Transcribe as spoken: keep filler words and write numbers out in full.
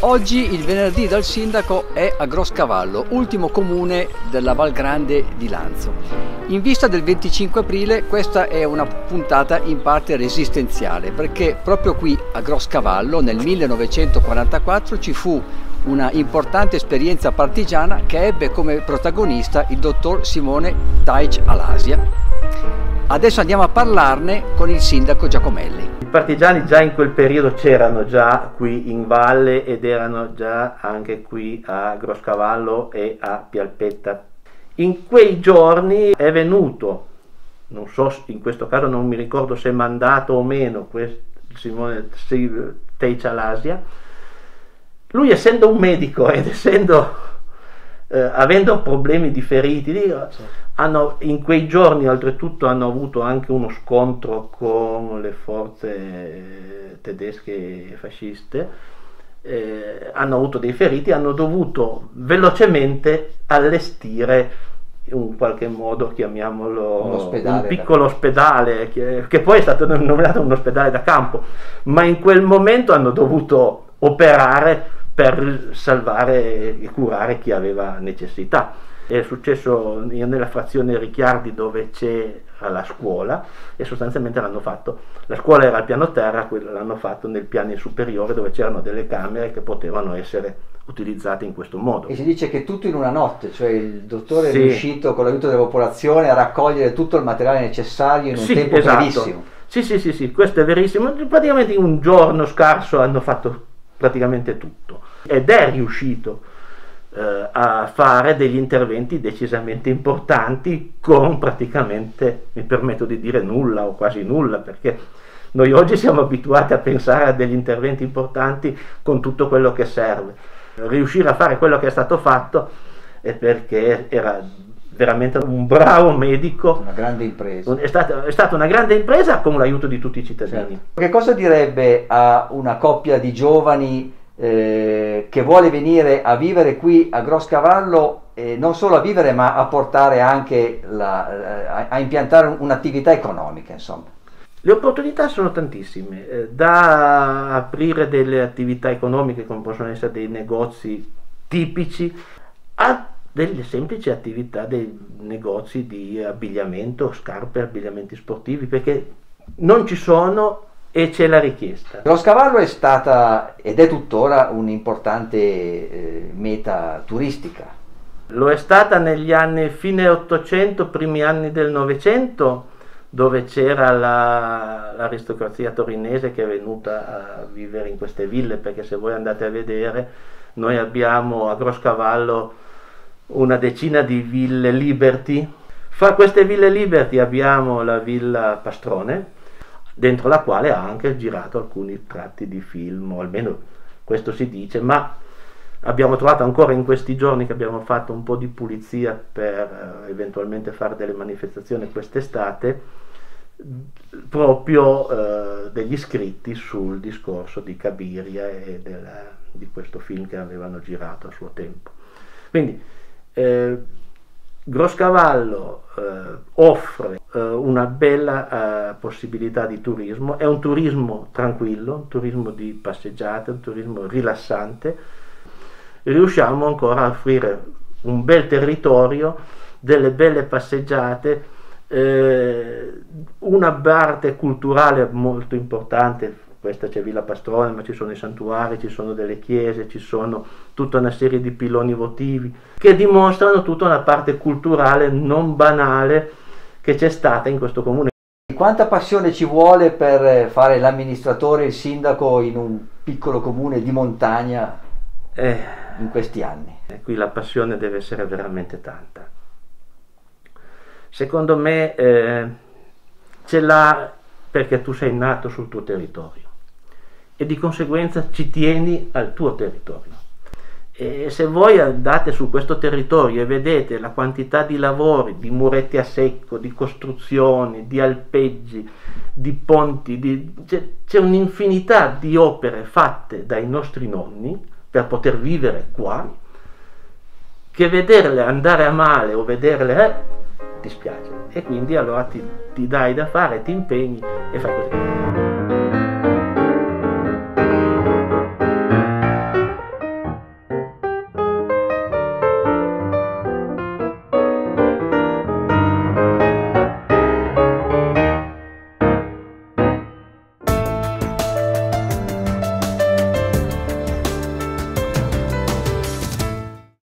Oggi il venerdì dal sindaco è a Groscavallo, ultimo comune della Val Grande di Lanzo. In vista del venticinque aprile questa è una puntata in parte resistenziale, perché proprio qui a Groscavallo nel millenovecentoquarantaquattro ci fu una importante esperienza partigiana che ebbe come protagonista il dottor Simone Taic Alasia. Adesso andiamo a parlarne con il sindaco Giacomelli. I partigiani già in quel periodo c'erano già qui in valle ed erano già anche qui a Groscavallo e a Pialpetta. In quei giorni è venuto, non so, in questo caso non mi ricordo se mandato o meno, questo Simone Taic Alasia. Lui, essendo un medico ed essendo eh, avendo problemi di feriti, certo. Hanno, in quei giorni oltretutto hanno avuto anche uno scontro con le forze tedesche fasciste, eh, hanno avuto dei feriti, hanno dovuto velocemente allestire in qualche modo, chiamiamolo un, ospedale, un piccolo ospedale che, che poi è stato nominato un ospedale da campo, ma in quel momento hanno dovuto operare per salvare e curare chi aveva necessità. È successo nella frazione Ricciardi, dove c'è la scuola, e sostanzialmente l'hanno fatto, la scuola era al piano terra, l'hanno fatto nel piano superiore dove c'erano delle camere che potevano essere utilizzate in questo modo. E si dice che tutto in una notte, cioè il dottore sì. è riuscito con l'aiuto della popolazione a raccogliere tutto il materiale necessario in un sì, tempo esatto. brevissimo. Sì, sì, sì, sì, questo è verissimo. Praticamente in un giorno scarso hanno fatto praticamente tutto ed è riuscito a fare degli interventi decisamente importanti con praticamente, mi permetto di dire, nulla o quasi nulla, perché noi oggi siamo abituati a pensare a degli interventi importanti con tutto quello che serve. Riuscire a fare quello che è stato fatto è perché era veramente un bravo medico. Una grande impresa. È stata, è stata una grande impresa con l'aiuto di tutti i cittadini. Certo. Che cosa direbbe a una coppia di giovani Eh, che vuole venire a vivere qui a Groscavallo, eh, non solo a vivere ma a portare anche la, a, a impiantare un'attività economica, insomma? Le opportunità sono tantissime, eh, da aprire delle attività economiche come possono essere dei negozi tipici a delle semplici attività, dei negozi di abbigliamento, scarpe, abbigliamenti sportivi, perché non ci sono e c'è la richiesta. Groscavallo è stata ed è tuttora un'importante eh, meta turistica. Lo è stata negli anni fine ottocento, primi anni del Novecento, dove c'era la, l'aristocrazia torinese che è venuta a vivere in queste ville, perché se voi andate a vedere, noi abbiamo a Groscavallo una decina di ville Liberty. Fra queste ville Liberty abbiamo la Villa Pastrone, dentro la quale ha anche girato alcuni tratti di film, o almeno questo si dice, ma abbiamo trovato ancora in questi giorni che abbiamo fatto un po' di pulizia per eh, eventualmente fare delle manifestazioni quest'estate, proprio eh, degli scritti sul discorso di Cabiria e della, di questo film che avevano girato a suo tempo. Quindi eh, Groscavallo eh, offre eh, una bella eh, possibilità di turismo, è un turismo tranquillo, un turismo di passeggiate, un turismo rilassante. Riusciamo ancora a offrire un bel territorio, delle belle passeggiate, eh, una parte culturale molto importante. Questa c'è Villa Pastrone, ma ci sono i santuari, ci sono delle chiese, ci sono tutta una serie di piloni votivi che dimostrano tutta una parte culturale non banale che c'è stata in questo comune. Quanta passione ci vuole per fare l'amministratore, il sindaco in un piccolo comune di montagna eh, in questi anni? Qui la passione deve essere veramente tanta. Secondo me eh, ce l'ha perché tu sei nato sul tuo territorio e di conseguenza ci tieni al tuo territorio. E se voi andate su questo territorio e vedete la quantità di lavori, di muretti a secco, di costruzioni, di alpeggi, di ponti, di, c'è, c'è un'infinità di opere fatte dai nostri nonni per poter vivere qua, che vederle andare a male o vederle eh, ti spiace, e quindi allora ti, ti dai da fare, ti impegni e fai così.